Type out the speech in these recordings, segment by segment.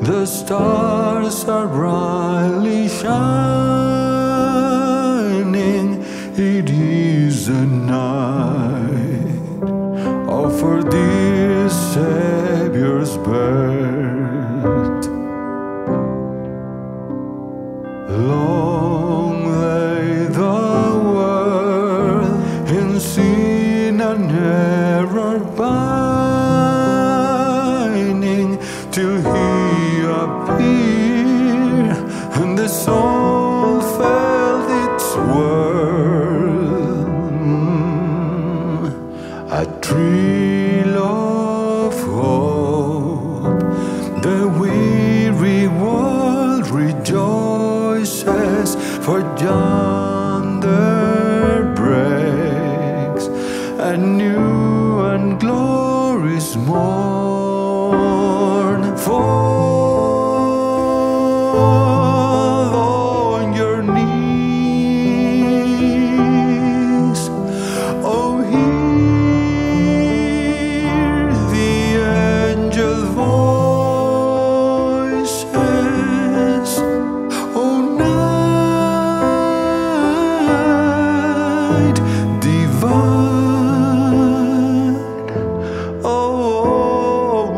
The stars are brightly shining. It is a night for dear Savior's birth. Long lay the world in sin and error binding, till He appeared and the soul felt its worth. A thrill of hope, the weary world rejoices, for yonder breaks a new and glorious morn. Fall on your knees, oh, hear the angel voices. Oh, night divine, oh,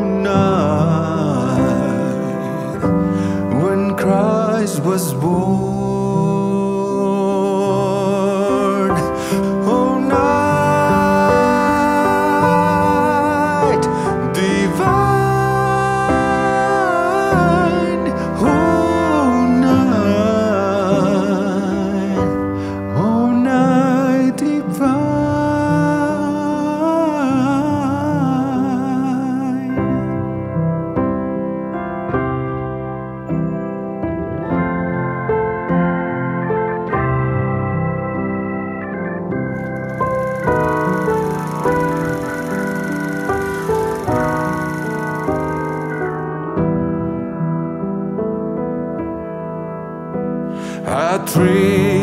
night when Christ was born. Oh, night divine, oh, night divine. A thrill